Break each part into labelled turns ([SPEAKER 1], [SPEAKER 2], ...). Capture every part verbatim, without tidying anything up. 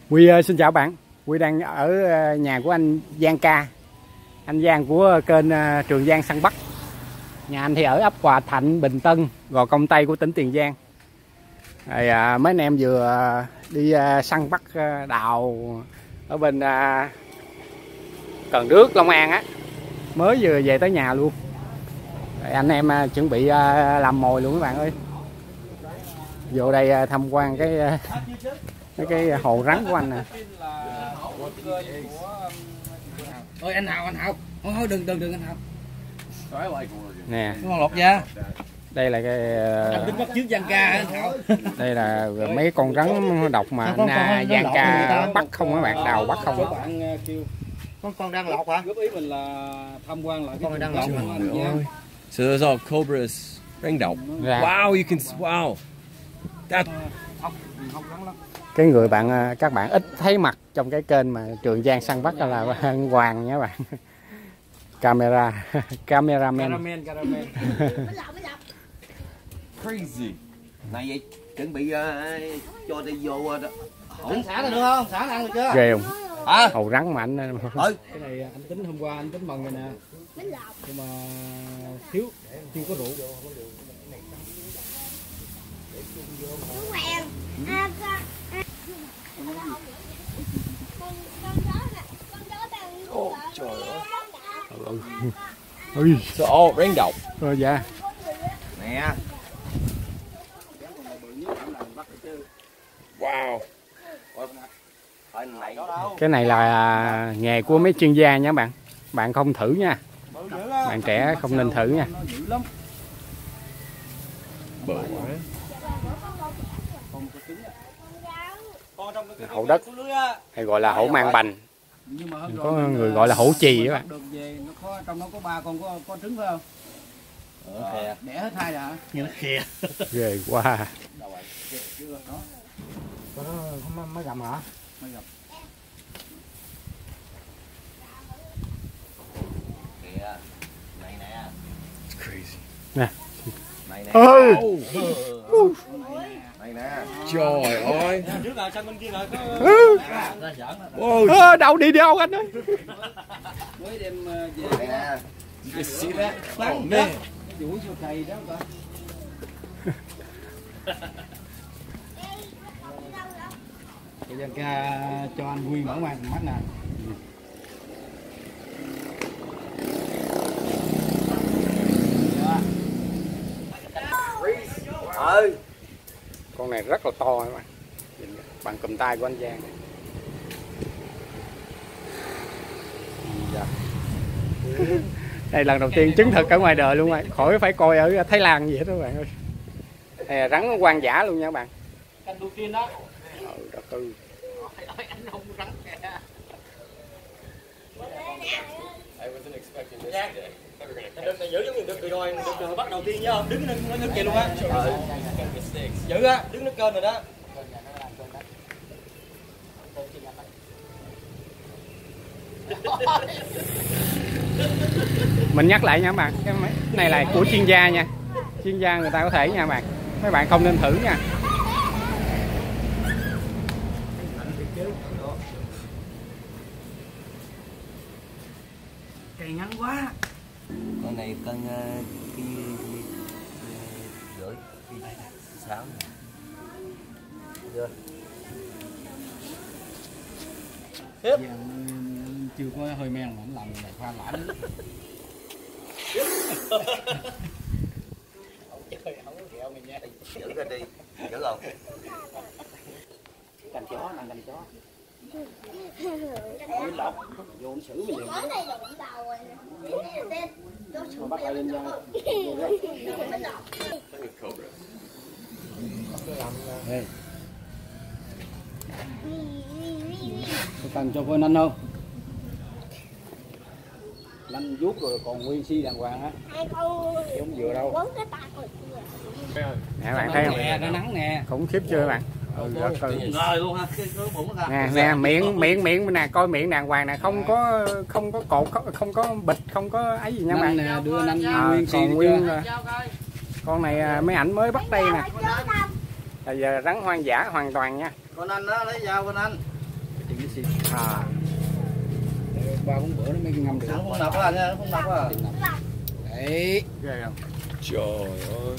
[SPEAKER 1] Huy uh, xin chào bạn. Huy đang ở uh, nhà của anh Giang Ca, anh Giang của kênh uh, Trường Giang săn bắt. Nhà anh thì ở ấp Hòa Thạnh, Bình Tân, Gò Công Tây của tỉnh Tiền Giang. Rồi, uh, mấy anh em vừa uh, đi uh, săn bắt uh, đào ở bên uh, Cần Đước, Long An á, mới vừa về tới nhà luôn. Rồi, anh em uh, chuẩn bị uh, làm mồi luôn các bạn ơi. Vô đây uh, tham quan cái uh, cái cái hồ rắn của anh nè.
[SPEAKER 2] Ôi anh Hào, anh Hào, thôi đừng đừng đừng anh Hào.
[SPEAKER 1] Nè.
[SPEAKER 2] Con lột ra.
[SPEAKER 1] Đây là cái
[SPEAKER 2] Anh tính bắt trước Giang Ca anh Hào.
[SPEAKER 1] Đây là mấy con rắn độc mà anh Giang Ca bắt không các bạn, đào bắt không.
[SPEAKER 2] Các bạn kêu
[SPEAKER 3] con con đang lọt hả?
[SPEAKER 2] góp ý mình là tham quan lại cái
[SPEAKER 3] con đang lọt
[SPEAKER 2] hả?
[SPEAKER 4] So those are cobras, răng độc.
[SPEAKER 1] Dạ.
[SPEAKER 4] Wow, you can wow. That
[SPEAKER 1] Cái người bạn các bạn ít thấy mặt trong cái kênh mà Trường Giang săn bắt là anh Hoàng nha các bạn. Camera, cameraman.
[SPEAKER 2] Caramel, caramel.
[SPEAKER 4] crazy.
[SPEAKER 3] Này vậy chuẩn bị uh, cho đi vô uh,
[SPEAKER 2] Anh xả rồi được không? Xả ăn được chưa?
[SPEAKER 1] Ghê không?
[SPEAKER 3] hả?
[SPEAKER 1] Hầu rắn mà anh.
[SPEAKER 3] Ừ.
[SPEAKER 2] Cái này anh tính hôm qua anh tính mần rồi nè. Nhưng mà thiếu chưa có rượu.
[SPEAKER 4] Oh, trời ơi.
[SPEAKER 1] Ui.
[SPEAKER 4] So all răng độc.
[SPEAKER 1] Ờ, dạ.
[SPEAKER 3] Nè.
[SPEAKER 4] Wow.
[SPEAKER 1] Cái này là nghề của mấy chuyên gia nha các bạn. Bạn không thử nha. Bạn trẻ không nên thử nha.
[SPEAKER 4] Bự quá.
[SPEAKER 1] Hổ đất hay gọi là hổ mang bành. Có người gọi là hổ chì các bạn.
[SPEAKER 2] Nó có trong nó có ba con có có trứng phải không? Ờ, đẻ hết hai rồi hả?
[SPEAKER 3] Như nó khè.
[SPEAKER 1] Ghê quá.
[SPEAKER 2] Có mới gầm hả? Mới gầm.
[SPEAKER 3] Kìa. Này nè.
[SPEAKER 4] It's crazy.
[SPEAKER 1] Nè.
[SPEAKER 3] Này nè.
[SPEAKER 1] Ơi.
[SPEAKER 3] Này nè.
[SPEAKER 4] Trời ơi.
[SPEAKER 2] Trước là sang bên kia là có
[SPEAKER 4] Whoa.
[SPEAKER 1] Ơ, đâu đi đâu anh ơi.
[SPEAKER 2] mới đem về.
[SPEAKER 3] Này nè.
[SPEAKER 4] You can see that?
[SPEAKER 2] Lắng
[SPEAKER 4] Oh
[SPEAKER 2] đó.
[SPEAKER 4] man.
[SPEAKER 2] Chuỗi siêu thầy đó coi. Cái Giang Ca cho anh Huy mở màn mắt nè.
[SPEAKER 3] Ừ.
[SPEAKER 1] Con này rất là to các bạn. Bằng cầm tay của anh Giang. Dạ. Đây lần đầu tiên chứng thực ở ngoài đời luôn rồi, khỏi phải coi ở Thái Lan gì hết đó các bạn ơi. Đây là rắn hoang dã luôn nha các bạn.
[SPEAKER 2] Canh đu tiên đó.
[SPEAKER 1] Ừ, đất tư.
[SPEAKER 2] Anh không rắn kìa.
[SPEAKER 4] I wasn't expecting this today.
[SPEAKER 2] Đừng này giữ giống như được rồi, được bắt đầu tiên nhá không? Đứng nó nước kia luôn á.
[SPEAKER 4] Mistakes.
[SPEAKER 2] Giữ á, đứng nước kênh rồi đó.
[SPEAKER 1] Mình nhắc lại nha các bạn, cái này là của chuyên gia nha. Chuyên gia người ta có thể nha các bạn. Mấy bạn không nên thử nha.
[SPEAKER 2] Cây ngắn quá.
[SPEAKER 3] Con này cân uh, cái rưỡi sáu. Chưa.
[SPEAKER 2] Tiếp. Chưa có hơi men mà làm này khoan lại. Trời không có ghẹo mày nha.
[SPEAKER 3] Giữ ra đi. Giữ không?
[SPEAKER 2] Cành chó, làm cành chó. Cái lọc vô xử mình liền. Bắt lại lên nha.
[SPEAKER 4] Cobras.
[SPEAKER 2] Đây. Có cần cho con anh không? Lanh vuốt rồi còn nguyên si đàng hoàng á.
[SPEAKER 5] Hai con
[SPEAKER 2] Không vừa đâu.
[SPEAKER 5] quấn cái tay rồi kìa.
[SPEAKER 1] Nè bạn thấy không?
[SPEAKER 2] Nè, nó nắng nè.
[SPEAKER 1] Khủng khiếp chưa các bạn? Ừ, rất là...
[SPEAKER 3] Ngời luôn ha. Cái cái bụng nó
[SPEAKER 1] Nè nè, miệng miệng miệng nè, coi miệng đàng hoàng nè, không có không có cột, không có bịch, không có ấy gì nha các
[SPEAKER 2] Nanh
[SPEAKER 1] bạn.
[SPEAKER 2] nè, đưa nanh
[SPEAKER 1] À,
[SPEAKER 2] nguyên si
[SPEAKER 1] còn
[SPEAKER 2] đi
[SPEAKER 1] nguyên
[SPEAKER 2] chưa?
[SPEAKER 1] con này mấy ảnh mới bắt đây nè. Là giờ rắn hoang dã hoàn toàn nha.
[SPEAKER 3] Con anh đó lấy dao con anh.
[SPEAKER 2] với xịt.
[SPEAKER 1] À.
[SPEAKER 2] Ba bốn bữa nó mới ngâm được.
[SPEAKER 3] Không nập á nha, không nập á.
[SPEAKER 2] Đấy.
[SPEAKER 1] Ghê không?
[SPEAKER 4] Trời ơi.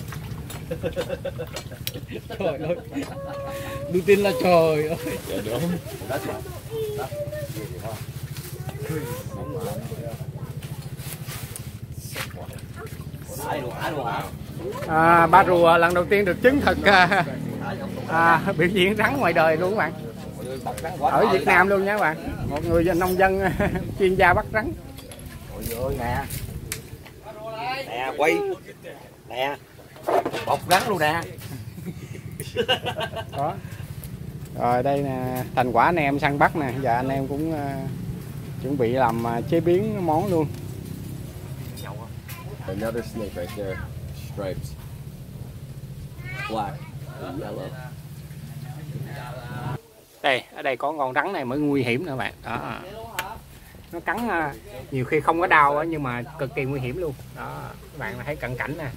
[SPEAKER 2] Trời ơi. Đừng tin là trời ơi.
[SPEAKER 4] Dạ đúng.
[SPEAKER 1] À, Ba Rùa lần đầu tiên được chứng thực à, à, biểu diễn rắn ngoài đời luôn các bạn. Ở Việt Nam luôn nha các bạn. Một người nông dân chuyên gia bắt rắn.
[SPEAKER 3] Ôi ơi nè. Nè quay. Nè. Bọc rắn luôn nè.
[SPEAKER 1] Đó. Rồi đây nè, thành quả anh em săn bắt nè, giờ anh em cũng uh, chuẩn bị làm uh, chế biến món luôn.
[SPEAKER 4] Another snake right there. Stripes. Black and yellow.
[SPEAKER 1] Đây, ở đây có con rắn này mới nguy hiểm nữa bạn. Đó. Nó cắn uh, nhiều khi không có đau đó, nhưng mà cực kỳ nguy hiểm luôn. Đó, các bạn thấy cận cảnh nè.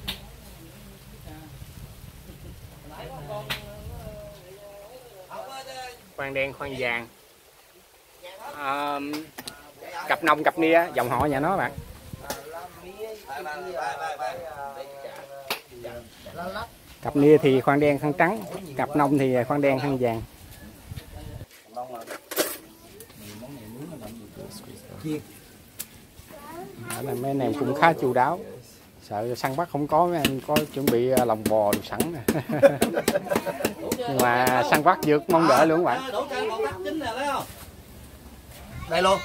[SPEAKER 1] Khoan đen, khoan vàng. À, cặp nông, cặp nia, dòng họ nhà nó bạn. Cặp nia thì khoan đen, khoan trắng. Cặp nông thì khoan đen, khoan vàng. Ở đây mấy anh em cũng khá chu đáo. Sợ săn bắt không có, mấy anh có chuẩn bị lòng bò đồ sẵn nè. Nhưng mà săn bắt vượt mong đợi luôn các bạn.
[SPEAKER 3] Đây luôn.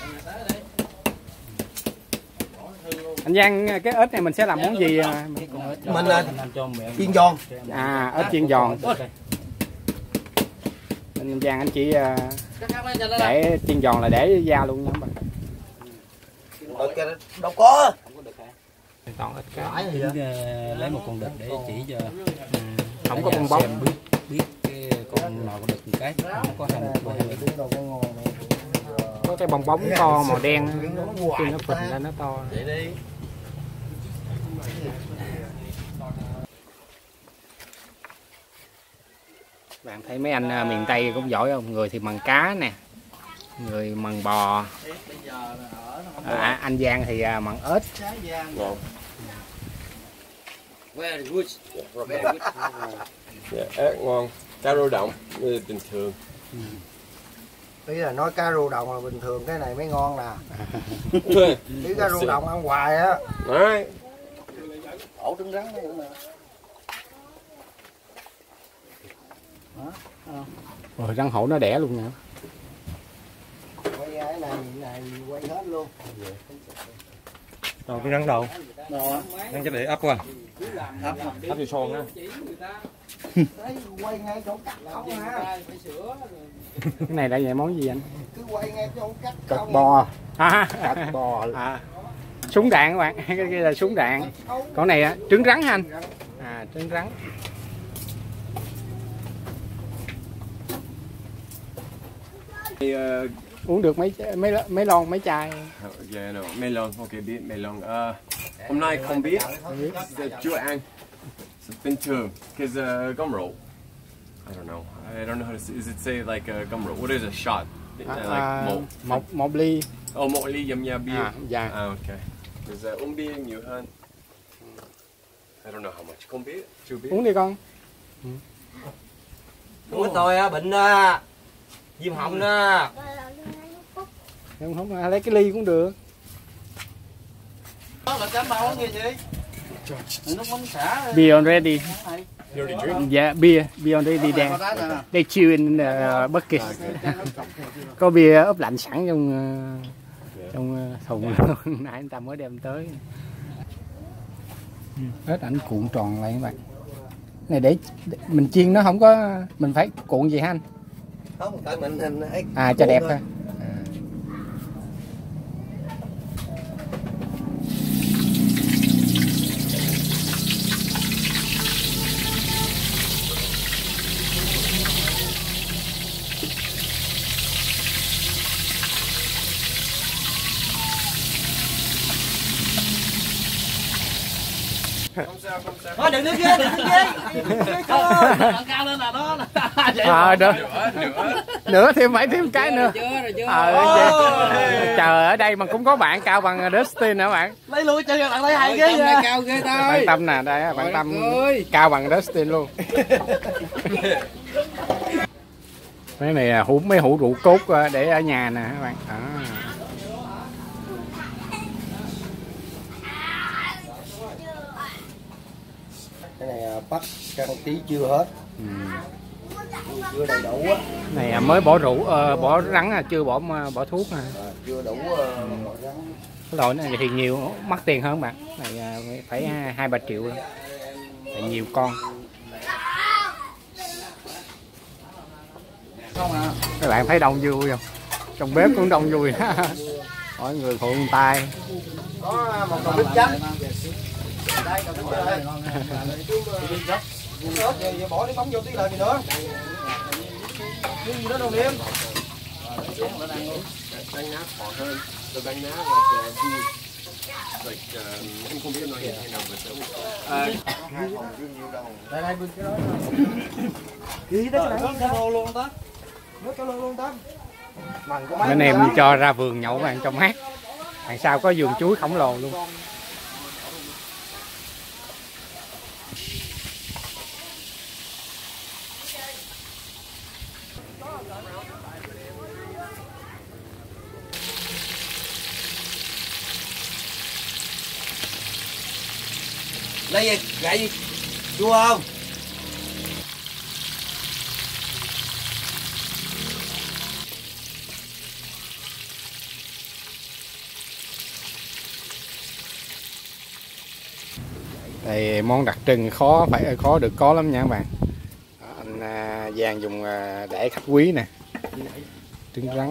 [SPEAKER 1] Anh Giang, cái ếch này mình sẽ làm món gì?
[SPEAKER 3] Mình là chiên giòn.
[SPEAKER 1] À, ếch chiên giòn. Anh Giang anh chỉ để chiên giòn là để da luôn nha các bạn.
[SPEAKER 3] Đâu có.
[SPEAKER 1] Toàn ếch cá.
[SPEAKER 2] Lấy một con đực để chỉ cho
[SPEAKER 1] Không có bong bóng.
[SPEAKER 2] biết biết cái con nào con đực cái không có hai một
[SPEAKER 1] Có cái bong bóng to màu đen khi nó phình lên nó to. Bạn thấy mấy anh miền Tây cũng giỏi không? Người thì mần cá nè, người mần bò. À, anh Giang thì mần ếch.
[SPEAKER 4] Dạ, ếch ngon. Cá rô động bình thường.
[SPEAKER 3] Ý là nói cá rô đồng là bình thường, cái này mới ngon nè. Chứ cá rô đồng ăn hoài á.
[SPEAKER 4] Đấy.
[SPEAKER 3] Ổ trứng rắn đó cũng nè.
[SPEAKER 1] Rồi rắn hổ nó đẻ luôn nè.
[SPEAKER 3] Quay ra cái này, này quay hết luôn.
[SPEAKER 2] Rồi cái rắn đầu. Rắn chắc để ấp qua.
[SPEAKER 3] Ấp
[SPEAKER 2] Ấp vô son á.
[SPEAKER 3] Quay ngay chỗ cắt không ha.
[SPEAKER 1] Cái này là về món gì anh?
[SPEAKER 3] Cứ quay ngay chỗ cắt
[SPEAKER 1] Cật
[SPEAKER 3] không.
[SPEAKER 1] bò. À,
[SPEAKER 3] Cật bò.
[SPEAKER 1] à, súng đạn các bạn. Cái kia là súng đạn. Con này á, trứng rắn hả anh? À, trứng rắn.
[SPEAKER 4] Thì, uh,
[SPEAKER 1] Uống được mấy mấy mấy lon mấy chai.
[SPEAKER 4] yeah, no, melon, ok biết melon. Uh, hôm nay không biết, chưa ăn. Bình thường, cause uh, gum roll. I don't know. I don't know how to say. Is it say like a gum roll? What is a shot? Uh, like
[SPEAKER 1] À,
[SPEAKER 4] một.
[SPEAKER 1] một một ly.
[SPEAKER 4] Oh, một ly giống như bia.
[SPEAKER 1] À, dạ.
[SPEAKER 4] Ah, ok. Cause uh, uống bia nhiều hơn. I don't know how much. Không biết, chưa biết.
[SPEAKER 1] Uống đi con.
[SPEAKER 3] Của tôi á bệnh á. Viêm họng á.
[SPEAKER 1] Không, không lấy cái ly cũng được.
[SPEAKER 3] Đó là cám bao gì chị? Nó bóng xả.
[SPEAKER 1] Beer already.
[SPEAKER 4] You already drink?
[SPEAKER 1] Yeah, beer, beer already there. They chill in the bucket. Có bia ướp lạnh sẵn trong uh, trong uh, thùng luôn. Nãy anh ta mới đem tới. Ếch ảnh cuộn tròn lại các bạn. Này để, để mình chiên nó không có, mình phải cuộn gì hả anh?
[SPEAKER 3] Không, tại mình hình ấy.
[SPEAKER 1] À cho đẹp thôi.
[SPEAKER 4] Không sao, không sao.
[SPEAKER 3] Thôi đừng đứng ghế, đừng đứng ghế.
[SPEAKER 2] Cao lên là nó.
[SPEAKER 1] Ờ được.
[SPEAKER 4] Nữa, nữa.
[SPEAKER 1] Nữa thêm phải thêm cái nữa. Ờ, trời, ở đây mà cũng có bạn cao bằng Dustin nữa bạn.
[SPEAKER 2] Lấy lui chơi bạn lấy hai ghế nha.
[SPEAKER 3] Cao ghê
[SPEAKER 1] Bạn
[SPEAKER 3] thôi.
[SPEAKER 1] Tâm nè, đây á, bạn Tâm cao bằng Dustin luôn. Mấy này là hũ mấy hũ rượu cốt để ở nhà nè các bạn. À.
[SPEAKER 3] Cái này bắt căng tí chưa hết.
[SPEAKER 1] Ừ.
[SPEAKER 3] Chưa đầy đủ á.
[SPEAKER 1] Này mới bỏ rượu, uh, bỏ rắn à, chưa bỏ bỏ thuốc nè.
[SPEAKER 3] À, chưa đủ uh, bỏ rắn.
[SPEAKER 1] Cái loại này thì nhiều, mắc tiền hơn bạn. Này phải hai ba triệu luôn. Tại nhiều con.
[SPEAKER 3] Không à.
[SPEAKER 1] Các bạn thấy đông vui không? Trong bếp cũng đông vui. Mọi người phụ tay.
[SPEAKER 3] Có một con bít chấm. Đây còn bít đây. Giờ bỏ nước mắm vô tí là gì nữa? Cái gì đó đâu Liêm?
[SPEAKER 4] Bánh nát khó hơn. Rồi bánh nát là vui. Like, uh, em không biết nói thế nào mà xấu.
[SPEAKER 3] Đây đây bưng cái đó. Gì đó cái này? Nước luôn ta. Nước cho luôn ta.
[SPEAKER 1] Anh em cho ra vườn nhậu bạn trong mát. Đằng sau có vườn chuối khổng lồ luôn.
[SPEAKER 3] Lấy gì? Gậy gì? Chua không?
[SPEAKER 1] Đây món đặc trưng khó phải khó được có lắm nha các bạn. Đó, anh à, Giang dùng à, để khách quý nè. Trứng rắn.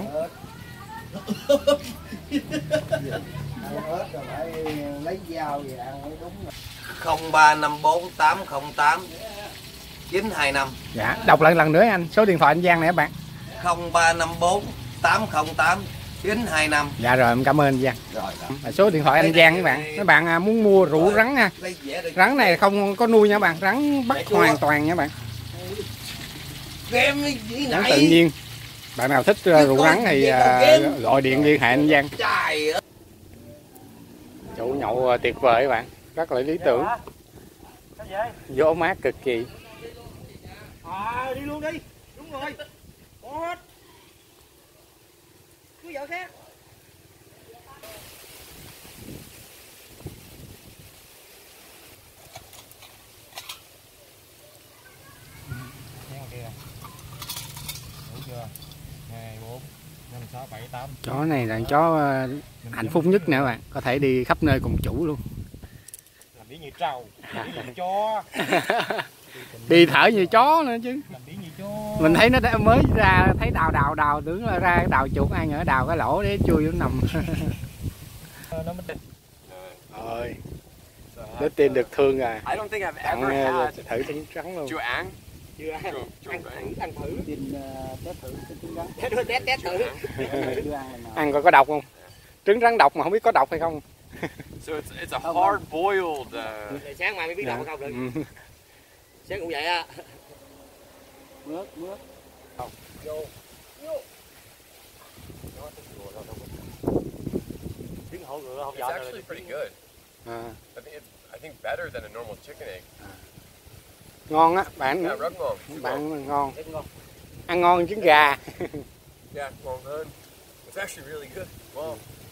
[SPEAKER 3] Lấy dao về ăn mới đúng. không ba năm bốn tám không tám chín hai năm.
[SPEAKER 1] Dạ, đọc lại lần nữa anh, số điện thoại anh Giang này các bạn.
[SPEAKER 3] không ba năm bốn tám không tám chín hai năm.
[SPEAKER 1] Dạ rồi, em cảm ơn anh Giang.
[SPEAKER 3] Rồi.
[SPEAKER 1] Là số điện thoại anh Giang các bạn. Các bạn à, muốn mua rượu rắn nha. Rắn này không có nuôi nha các bạn, rắn bắt hoàn toàn nha các bạn. Rắn tự nhiên. Bạn nào thích uh, rượu rắn thì uh, gọi điện liên hệ anh Giang. Chỗ nhậu uh, tuyệt vời các bạn, rất là lý tưởng. Gió mát cực kỳ.
[SPEAKER 3] À, đi luôn đi. Đúng rồi. Có hết. Cứ vợ khác.
[SPEAKER 1] Chó này là chó uh, hạnh phúc nhất nè các bạn, có thể đi khắp nơi cùng chủ luôn.
[SPEAKER 2] Làm bí như trâu, làm bí như chó.
[SPEAKER 1] Đi thở như chó nữa chứ.
[SPEAKER 2] Làm bí như chó.
[SPEAKER 1] Mình thấy nó đã mới ra, thấy đào đào đào tưởng là ra đào chuột, ai ngờ đào cái lỗ để chui nó nằm. Rồi. Nó tìm được thương rồi.
[SPEAKER 4] I don't think I've
[SPEAKER 1] Tặng
[SPEAKER 4] ever had
[SPEAKER 1] thử trứng rắn luôn.
[SPEAKER 4] chua ăn.
[SPEAKER 2] Chưa ăn. Ăn thử, ăn thử.
[SPEAKER 3] Test thử cái trứng rắn.
[SPEAKER 2] Test test test thử.
[SPEAKER 1] Ăn coi có độc không? Trứng rắn độc mà không biết có độc hay không.
[SPEAKER 4] So it's it's a hard boiled. Uh,
[SPEAKER 2] Sáng mai mới biết đọc không được.
[SPEAKER 1] Ừ.
[SPEAKER 2] Sáng cũng vậy á.
[SPEAKER 3] Mướt, mướt.
[SPEAKER 2] Vô. Trứng hổ ngựa không
[SPEAKER 4] it's
[SPEAKER 2] giỏi.
[SPEAKER 4] actually pretty good.
[SPEAKER 1] À,
[SPEAKER 4] I think it's I think better than a normal chicken egg.
[SPEAKER 1] ngon á bạn.
[SPEAKER 4] Yeah, rất ngon.
[SPEAKER 1] Bạn ngon. Ăn ngon hơn trứng gà.
[SPEAKER 4] Yeah, ngon hơn. It's actually really good. Wow.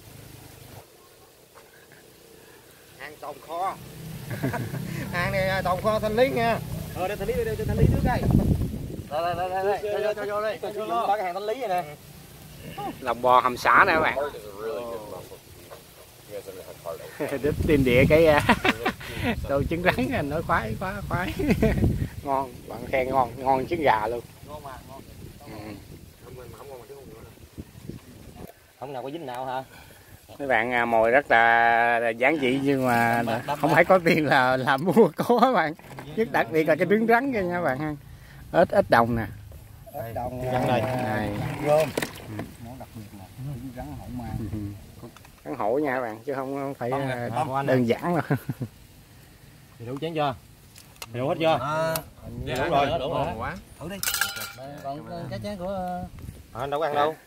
[SPEAKER 3] Ăn tôm kho. Ăn này tôm kho Thanh Lý nha.
[SPEAKER 2] Ờ để Thanh Lý đây, cho Thanh Lý trước đây.
[SPEAKER 3] Đây đây đây đây, cho cho vô đây. Cho vô ba cái hàng Thanh Lý này nè.
[SPEAKER 1] Lòng bò hầm xả nè các bạn.
[SPEAKER 4] Heart is a really good muscle. You guys ever had heart?
[SPEAKER 1] Đứt tìm địa cái tô trứng rắn anh nói khoái khoái khoái. Ngon, bạn khen ngon, ngon hơn trứng gà luôn.
[SPEAKER 2] Ngon mà, ngon.
[SPEAKER 1] Ừ.
[SPEAKER 2] Không ngon mà trứng hổ ngựa. Không nào có dính nào hả?
[SPEAKER 1] Mấy bạn à, mồi rất là, là giản dị nhưng mà không phải có tiền là là mua có các bạn. Nhất đặc biệt là cái trứng rắn kia nha các bạn ha. Ít ít đồng nè.
[SPEAKER 3] Ít đồng
[SPEAKER 1] này.
[SPEAKER 3] Gom. Món đặc biệt là trứng rắn hổ mang.
[SPEAKER 1] Rắn hổ nha các bạn chứ không phải đơn giản đâu.
[SPEAKER 2] Đủ chén chưa? Đủ hết chưa?
[SPEAKER 3] À,
[SPEAKER 2] đủ rồi, đủ rồi.
[SPEAKER 4] quá.
[SPEAKER 3] thử đi.
[SPEAKER 2] Còn cái chén của
[SPEAKER 3] À, đâu có ăn đâu.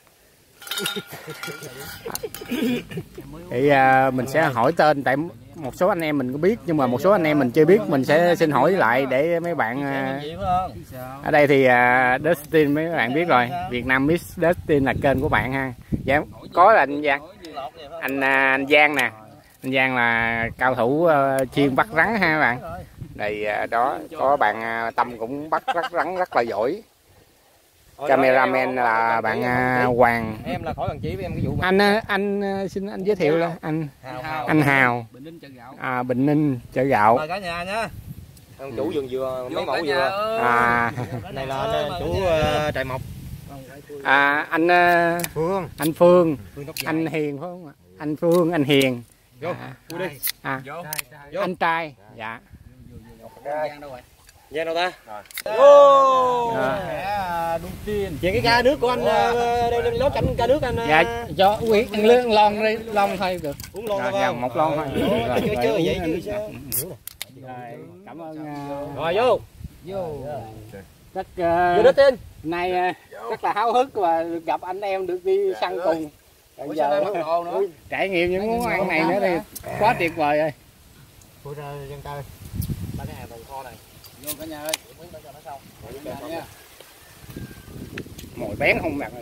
[SPEAKER 1] Thì à, mình sẽ hỏi tên, tại một số anh em mình có biết nhưng mà một số anh em mình chưa biết, mình sẽ xin hỏi lại để mấy bạn à, ở đây thì à, Dustin mấy bạn biết rồi, Việt Nam Miss Dustin là kênh của bạn ha. Dạ, có là anh Giang, anh anh Giang nè, anh Giang là cao thủ uh, chuyên bắt rắn ha các bạn. Đây uh, đó có bạn uh, Tâm cũng bắt rất rắn rất là giỏi. Cameraman là bạn uh, Hoàng.
[SPEAKER 2] Em là khỏi cần chỉ với em cái vụ
[SPEAKER 1] Anh anh uh, xin anh giới thiệu là anh anh Hào. À, Bình Ninh chợ gạo.
[SPEAKER 2] Mời cả nhà nha. Ông chủ vườn dừa mấy mẫu dừa.
[SPEAKER 1] À,
[SPEAKER 2] Này là anh chủ uh, trại mộc.
[SPEAKER 1] à anh uh,
[SPEAKER 3] Phương.
[SPEAKER 1] anh Phương, anh Hiền phải không ạ? Anh Phương, anh Hiền.
[SPEAKER 2] Vô,
[SPEAKER 1] à,
[SPEAKER 2] đi.
[SPEAKER 1] À, anh trai. Dạ.
[SPEAKER 2] Giang đâu rồi? Giang đâu ta?
[SPEAKER 1] Ô.
[SPEAKER 2] Đúng tiền. Về cái ca nước của anh đây nấu canh ca nước anh.
[SPEAKER 1] Dạ, cho uống ăn lương lon đi, lon thôi được.
[SPEAKER 2] Uống lon
[SPEAKER 1] Dạ,
[SPEAKER 2] thôi.
[SPEAKER 1] dạ, một lon thôi.
[SPEAKER 2] Chưa chưa vậy chứ sao?
[SPEAKER 1] Rồi, cảm ơn. Uh,
[SPEAKER 2] Rồi vô.
[SPEAKER 1] Vô. Rất
[SPEAKER 2] Vô đó
[SPEAKER 1] uh,
[SPEAKER 2] tên.
[SPEAKER 1] nay uh, rất là háo hức và được gặp anh em, được đi săn cùng. Bây giờ trải nghiệm những món ăn này nữa thì quá tuyệt vời rồi.
[SPEAKER 3] Ủa ra dân ta ơi.
[SPEAKER 2] Ba cái hàng tồn kho này. Vô cả nhà ơi, miếng cho nó xong. Rồi nha.
[SPEAKER 1] Mồi bén không bạn ơi.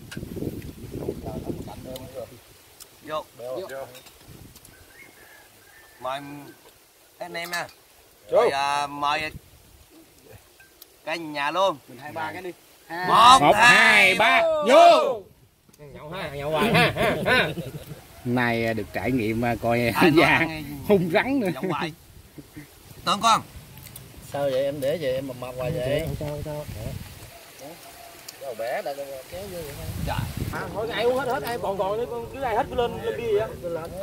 [SPEAKER 3] Vô. Vô. Mời anh em nha. Rồi à, mời cả nhà luôn.
[SPEAKER 2] Mình hai ba cái đi.
[SPEAKER 3] Một,
[SPEAKER 1] Một hai ba vô.
[SPEAKER 2] Nhậu ha, nhậu hoài ha. ha.
[SPEAKER 1] Nay được trải nghiệm coi Giang hung rắn nữa.
[SPEAKER 3] Tưởng con.
[SPEAKER 2] Sao vậy em để vậy em mập mập hoài vậy? Sao sao? Đâu bé đã kéo vô vậy thôi. Dạ. À, thôi ai uống hết hết ai còn còn nữa con cứ ai hết cứ lên lên bia vậy. Lên lên.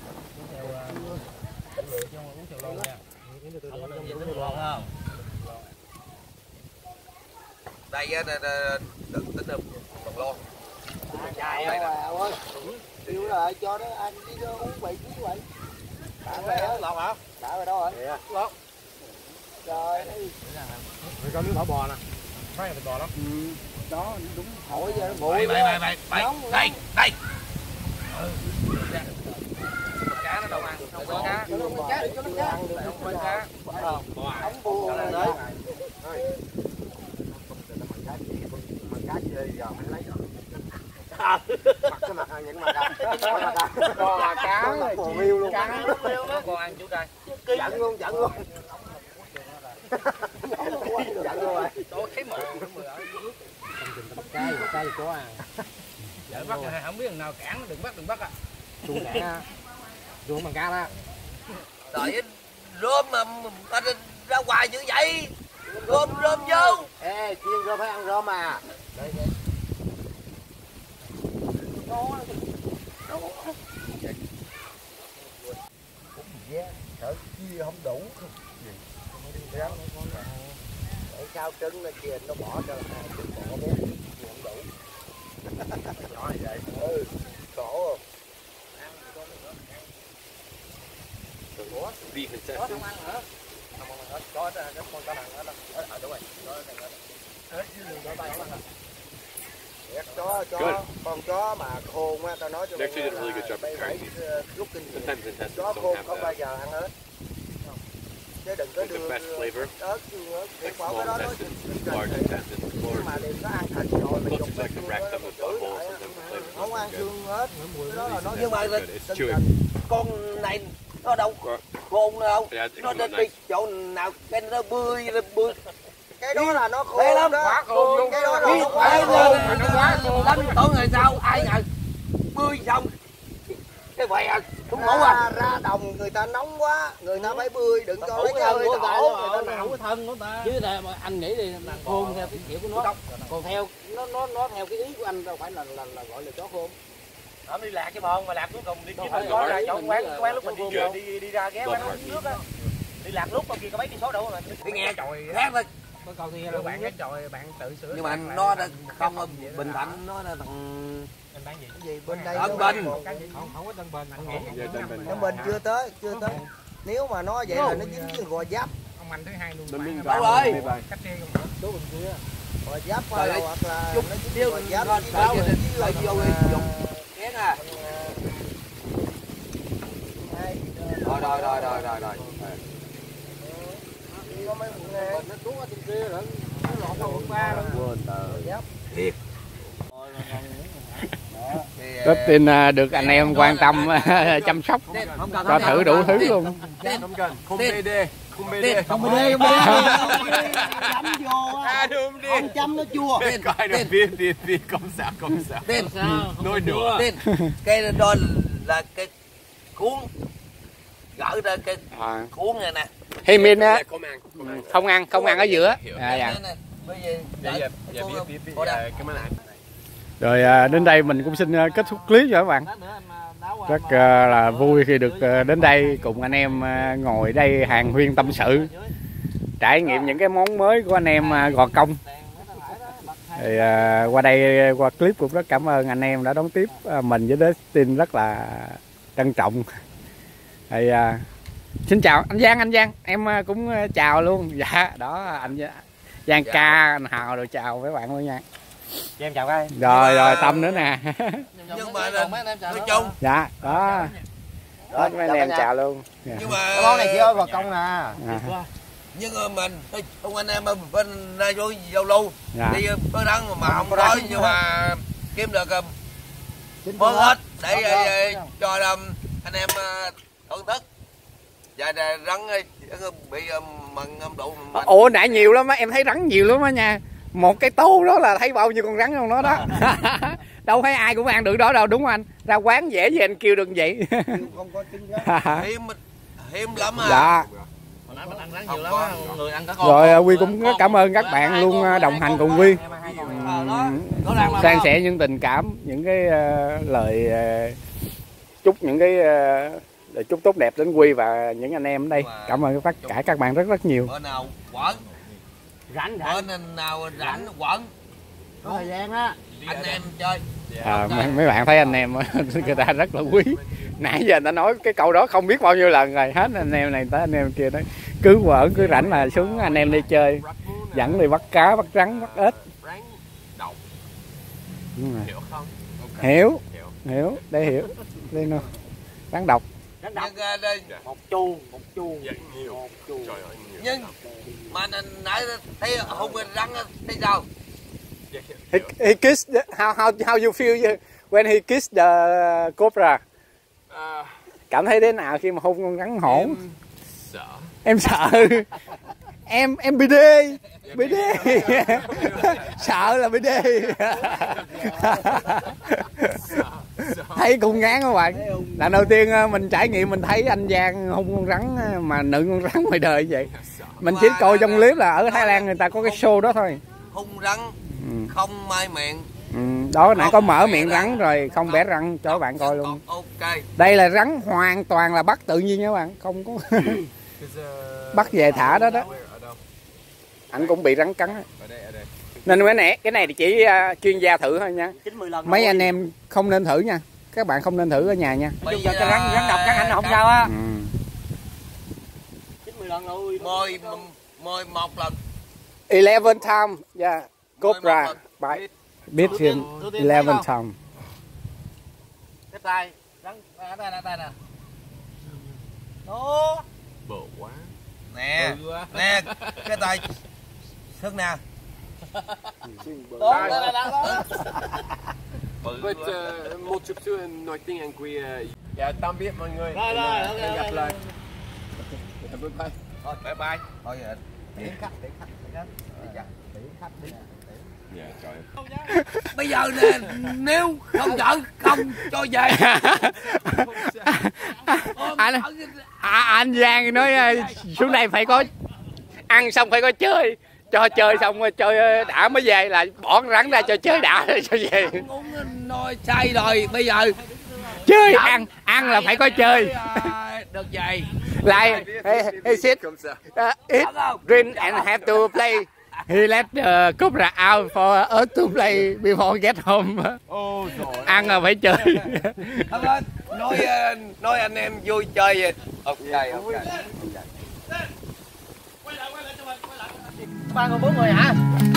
[SPEAKER 3] Đây đừng tính được một lon.
[SPEAKER 2] Chạy
[SPEAKER 3] Đây
[SPEAKER 2] đâu
[SPEAKER 3] nè.
[SPEAKER 2] ơi.
[SPEAKER 3] Yêu rồi cho nó ăn đi uống vậy chứ vậy.
[SPEAKER 2] Đã về á, lọt hả?
[SPEAKER 3] Đã về đâu rồi?
[SPEAKER 2] Lọt.
[SPEAKER 3] Trời.
[SPEAKER 2] Rồi con nước thỏ bò nè. Phải là thịt bò lắm.
[SPEAKER 1] Ừ, đó đúng.
[SPEAKER 3] Hỏi giờ nó nguội. Đây đây đây đây. Đây.
[SPEAKER 2] Cá nó đâu ăn, không có cá.
[SPEAKER 3] Con cá đừng cho nó ăn được.
[SPEAKER 2] Không có cá.
[SPEAKER 3] Ống buồn đấy. Mặt cá gì giờ mới lấy rồi. Mặt cái mặt ăn những mặt ăn.
[SPEAKER 1] Bò cá,
[SPEAKER 3] bò miêu luôn.
[SPEAKER 1] Cá.
[SPEAKER 2] Con ăn chú trai.
[SPEAKER 3] Giận luôn, giận luôn. Giận luôn rồi.
[SPEAKER 2] Tôi thấy một cá gì cá gì có à. Giờ bắt không biết thằng nào cản đừng bắt đừng bắt à. Chuông cản chuông bằng cá đó.
[SPEAKER 3] Trời rơm mà ta ra ngoài như vậy. Rơm rơm vô.
[SPEAKER 2] Ê, chiên rơm phải ăn rơm à. Đây đây.
[SPEAKER 3] Sợ chia không đủ. Để sao trứng nó kia nó bỏ cho hai trứng bỏ bốn không đủ. Nhỏ như vậy. Ừ, khổ không? Ủa?
[SPEAKER 4] Beef and
[SPEAKER 2] Có không ăn hả? Không ăn hết. Có cái con cá thằng đó đó. Ở đúng rồi. Có cái thằng đó. Hết chứ đừng có tay không ăn.
[SPEAKER 3] Chó chó con chó mà khôn á, tao nói cho
[SPEAKER 4] They actually did a really good job
[SPEAKER 3] mày phải rút kinh nghiệm.
[SPEAKER 4] Sometimes intestines
[SPEAKER 3] Chó
[SPEAKER 4] don't
[SPEAKER 3] khôn
[SPEAKER 4] have
[SPEAKER 3] không bao
[SPEAKER 4] that.
[SPEAKER 3] giờ ăn hết. Chứ đừng có
[SPEAKER 4] Like the
[SPEAKER 3] đưa
[SPEAKER 4] best flavor.
[SPEAKER 3] ớt xương ớt
[SPEAKER 4] Like
[SPEAKER 3] bỏ
[SPEAKER 4] small
[SPEAKER 3] cái đó nói
[SPEAKER 4] intestines, large intestines,
[SPEAKER 3] nhưng
[SPEAKER 4] or
[SPEAKER 3] mà đừng có ăn thịt rồi mày
[SPEAKER 4] looks
[SPEAKER 3] dùng
[SPEAKER 4] like a rack them with buttholes. Sometimes the flavor
[SPEAKER 3] không ăn
[SPEAKER 4] is
[SPEAKER 3] xương ớt cái đó là nó
[SPEAKER 4] good.
[SPEAKER 3] nhưng mà
[SPEAKER 4] It's chewy.
[SPEAKER 3] con này nó đâu khôn đâu
[SPEAKER 4] Yeah,
[SPEAKER 3] nó
[SPEAKER 4] it's
[SPEAKER 3] đi
[SPEAKER 4] nice.
[SPEAKER 3] chỗ nào cái nó bươi nó bươi cái đó là nó khôn
[SPEAKER 2] Thế lắm,
[SPEAKER 3] đó.
[SPEAKER 2] quá khôn luôn.
[SPEAKER 3] Cái đó là
[SPEAKER 2] Cái
[SPEAKER 3] nó quá khôn
[SPEAKER 2] nó quá khôn.
[SPEAKER 3] đánh tối ngày sau ai ngờ bươi xong cái vậy à không ngủ à ra đồng người ta nóng quá người ta phải bươi đừng cho lấy cái hơi tổ người ta
[SPEAKER 2] nấu cái thân của ta. Chứ là mà anh nghĩ thì khôn theo cái kiểu của nó. Còn theo nó nó nó theo cái ý của anh đâu phải là là, là gọi là chó khôn. Ông đi lạc chứ không mà lạc cuối cùng đi kiếm có ra chỗ quán quán lúc mình đi đi đi ra ghé quán nước á. Đi lạc lúc kia có mấy cây số đâu mà.
[SPEAKER 3] cái nghe trời khác thôi
[SPEAKER 2] Có câu thì là bạn cái tròi bạn tự sửa.
[SPEAKER 3] nhưng mà nó đã không ở Bình Thạnh nó là thằng
[SPEAKER 2] anh bán gì?
[SPEAKER 3] cái gì bên đây
[SPEAKER 2] Tân
[SPEAKER 3] nó
[SPEAKER 2] Bình. Không không có Tân Bình anh nghĩ.
[SPEAKER 4] Yeah, Tân Bình.
[SPEAKER 3] Tân Bình chưa tới chưa tới Nếu mà nó vậy là nó dính với gò giáp.
[SPEAKER 1] Ông anh thứ hai luôn.
[SPEAKER 3] Đâu rồi?
[SPEAKER 1] Cách xe còn số bên kia.
[SPEAKER 3] Gò giáp hoặc là hoặc là
[SPEAKER 2] Chút
[SPEAKER 3] nó dính
[SPEAKER 2] tiêu
[SPEAKER 3] gò giáp
[SPEAKER 2] ngon
[SPEAKER 3] với
[SPEAKER 2] sao
[SPEAKER 3] với
[SPEAKER 2] lại vô
[SPEAKER 3] với
[SPEAKER 2] dùng chén à. Rồi rồi rồi rồi rồi rồi.
[SPEAKER 3] có mấy vụ nghe.
[SPEAKER 2] Nó trú ở trên kia rồi. Nó lọt vào quận ba rồi.
[SPEAKER 3] Quên tờ. Giáp.
[SPEAKER 2] Thiệt.
[SPEAKER 1] Rất tin được anh em quan tâm chăm sóc cho thử đủ thứ luôn.
[SPEAKER 4] Không cần, không bê đê, không bê đê.
[SPEAKER 3] Không bê đê, không bê đê. Chấm vô á. Không chấm nó chua.
[SPEAKER 4] Coi được biết biết biết không sao không sao.
[SPEAKER 2] Tên
[SPEAKER 4] Nói đùa.
[SPEAKER 2] Tên cái đó là cái cuốn gỡ ra cái
[SPEAKER 1] À.
[SPEAKER 2] cuốn này nè.
[SPEAKER 1] Hi Min á,
[SPEAKER 4] Không ăn, không ăn.
[SPEAKER 1] không ăn, không ăn ở giữa. À, dạ.
[SPEAKER 2] Bây giờ
[SPEAKER 4] Dạ dạ dạ biết biết biết. Cảm ơn anh.
[SPEAKER 1] Rồi à, đến đây mình cũng xin kết thúc clip rồi các bạn. Rất uh, là vui khi được uh, đến đây cùng anh em uh, ngồi đây hàn huyên tâm sự, trải nghiệm những cái món mới của anh em uh, Gò Công. Thì uh, qua đây qua clip cũng rất cảm ơn anh em đã đón tiếp uh, mình với Destin, rất là trân trọng. Thì uh, xin chào anh Giang, anh Giang em uh, cũng uh, chào luôn. Dạ đó anh Giang ca, anh Hào rồi chào với bạn luôn nha.
[SPEAKER 2] Cho em chào các em.
[SPEAKER 1] Rồi rồi Tâm nữa nè.
[SPEAKER 2] Nhưng mà nói chung
[SPEAKER 1] Dạ đó đó mấy anh em chào luôn. Dạ.
[SPEAKER 2] nhưng mà
[SPEAKER 3] Cái món này chỉ ở Gò Công nè.
[SPEAKER 1] À.
[SPEAKER 2] nhưng mà mình không anh em bên này vô giao lưu
[SPEAKER 1] Dạ.
[SPEAKER 2] đi có đắng mà không nói nhưng mà kiếm được món hết để cho anh em thưởng thức và rắn bị mặn âm độ.
[SPEAKER 1] Ủa nãy nhiều lắm á, em thấy rắn nhiều lắm á nha. Một cái tô đó là thấy bao nhiêu con rắn trong đó đó. Đâu thấy ai cũng ăn được đó đâu, đúng không anh? Ra quán dễ gì anh kêu được vậy.
[SPEAKER 3] Không có trứng rắn.
[SPEAKER 2] hiếm hiếm lắm à.
[SPEAKER 1] Dạ.
[SPEAKER 2] Mình ăn rắn nhiều lắm á, người ăn cả con.
[SPEAKER 1] Rồi Quy cũng rất cảm ơn các bạn luôn đồng hành cùng Quy. San sẻ những tình cảm, những cái uh, lời uh, chúc những cái uh, lời chúc tốt đẹp đến Quy và những anh em ở đây. Cảm ơn tất cả các bạn rất rất nhiều.
[SPEAKER 2] Bữa nào quẩn
[SPEAKER 3] Rảnh
[SPEAKER 2] bữa nào rảnh quẩn
[SPEAKER 3] có thời gian á.
[SPEAKER 2] anh em chơi.
[SPEAKER 1] À, mấy, mấy bạn thấy anh em người ta rất là quý. Nãy giờ người ta nói cái câu đó không biết bao nhiêu lần rồi, hết anh em này tới anh em kia đấy, cứ quẩn cứ rảnh là xuống anh em đi chơi, dẫn đi bắt cá, bắt rắn, bắt ếch.
[SPEAKER 4] Hiểu không?
[SPEAKER 1] Hiểu, hiểu, để hiểu, đây nè, rắn độc.
[SPEAKER 2] Nhưng uh, đây một chuông, một chuông,
[SPEAKER 4] Dạ, nhiều.
[SPEAKER 2] một chuông.
[SPEAKER 4] Trời ơi, nhiều.
[SPEAKER 2] Nhưng mà nãy thấy hung bên rắn thấy sao?
[SPEAKER 1] He, he kissed. The, how how how you feel when he kissed the cobra?
[SPEAKER 4] À,
[SPEAKER 1] Cảm thấy thế nào khi mà hôn con rắn hổ?
[SPEAKER 4] em sợ.
[SPEAKER 1] Em sợ. em em bê đê, bê đê. Sợ là bê đê. Thấy cũng ngán các bạn. Lần đầu tiên mình trải nghiệm mình thấy anh Giang hôn con rắn mà nữ con rắn ngoài đời vậy. Mình chỉ coi trong clip là ở Thái Lan người ta có cái show đó thôi.
[SPEAKER 2] Hung rắn
[SPEAKER 1] Ừ.
[SPEAKER 2] không mai miệng.
[SPEAKER 1] Ừ, đó nãy có mở miệng rắn rồi không bẻ răng cho các bạn coi luôn.
[SPEAKER 2] Ok.
[SPEAKER 1] Đây là rắn hoàn toàn là bắt tự nhiên các bạn, không có bắt về thả đó đó. Anh cũng bị rắn cắn. Nên cái này cái này thì chỉ uh, chuyên gia thử thôi nha. Mấy anh em không nên thử nha. Các bạn không nên thử ở nhà nha.
[SPEAKER 2] Bây
[SPEAKER 3] Cho cái rắn rắn độc cắn anh không sao á.
[SPEAKER 1] Ừ.
[SPEAKER 3] chín mười lần rồi.
[SPEAKER 2] mười mười một lần.
[SPEAKER 1] eleven time, yeah. Cobra bite bit him eleven time.
[SPEAKER 2] Cái tay rắn tay này tay nè. Đó.
[SPEAKER 4] Bự quá.
[SPEAKER 2] Nè. Nè, cái tay sức nè. Đó, đó, đó, đó.
[SPEAKER 4] But uh, một chút xíu nói tiếng Anh Quy. Dạ tạm biệt mọi người.
[SPEAKER 2] Rồi rồi, ok,
[SPEAKER 4] Hẹn gặp
[SPEAKER 2] ok.
[SPEAKER 4] lại.
[SPEAKER 2] Thôi bye bye. Thôi vậy.
[SPEAKER 3] Tiễn khách, tiễn khách, tiễn khách. Tiễn khách đi.
[SPEAKER 4] Dạ trời.
[SPEAKER 2] Bây giờ nè, nếu không chở không cho về.
[SPEAKER 1] anh, à, anh Giang nói xuống đây phải có ăn xong phải có chơi, cho chơi xong rồi chơi đã mới về, là bỏ con rắn ra cho chơi đã rồi cho về.
[SPEAKER 2] Cũng nói sai rồi, bây giờ
[SPEAKER 1] Chơi ăn ăn là phải có chơi.
[SPEAKER 2] được vậy.
[SPEAKER 1] Like hey, hey sit, uh, eat, drink and have to play. He let the cobra out for us to play before get home. Ăn là phải chơi.
[SPEAKER 3] nói nói anh em vui chơi vậy. Ok ok.
[SPEAKER 2] Ba người bốn người hả?